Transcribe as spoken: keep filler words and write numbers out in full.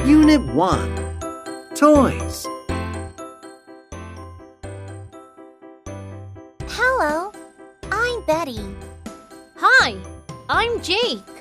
Unit one. Toys. Hello, I'm Betty. Hi, I'm Jake.